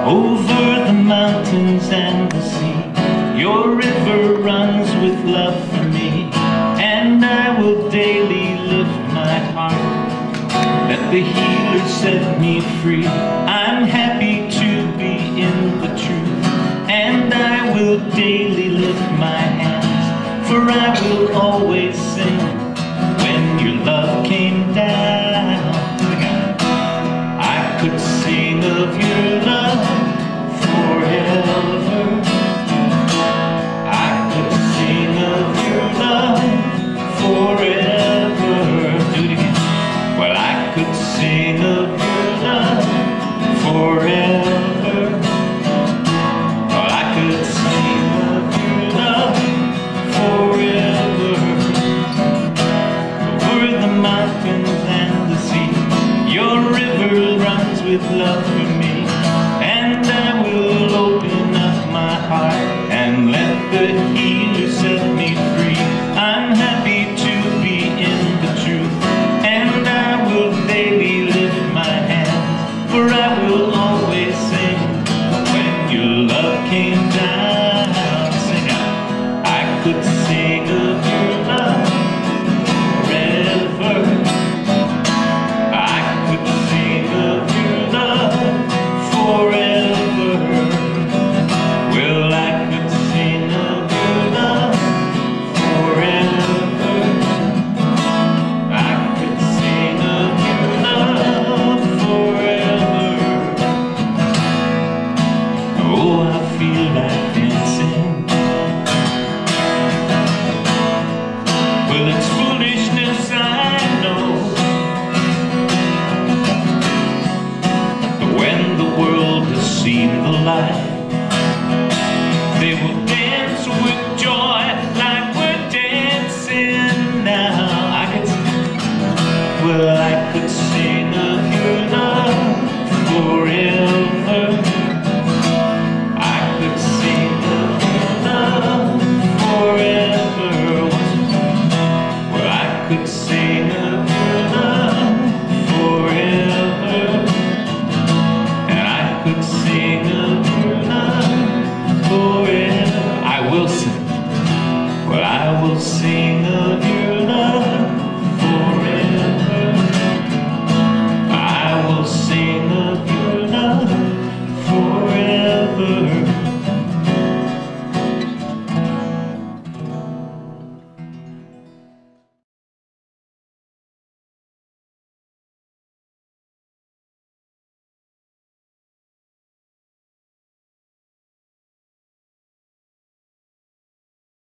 Over the mountains and the sea, your river runs with love for me. And I will daily lift my heart, let the healer set me free. I'm happy to be in the truth, and I will daily lift my hands, for I will always sing when your love came down. I could sing of your love forever. I could sing of your love forever. Do it again. Well, I could sing of your love forever. Well, I could sing of your love forever. Over the mountains and the sea, your river runs with love for me. And I will open up my heart and let the healer set me free. I'm happy to be in the truth, and I will daily lift my hands, for I will always sing when your love came down. Sing out. I could sing of your love forever. I could sing of your love forever. Well, I could sing of your love forever. I could sing of your love forever. Oh, I feel like dancing. Well, it's foolishness, I know, but when the world has seen the light, they will dance with joy like we're dancing now. Well, I could sing of your love forever. I could sing of your love forever. Well, I could sing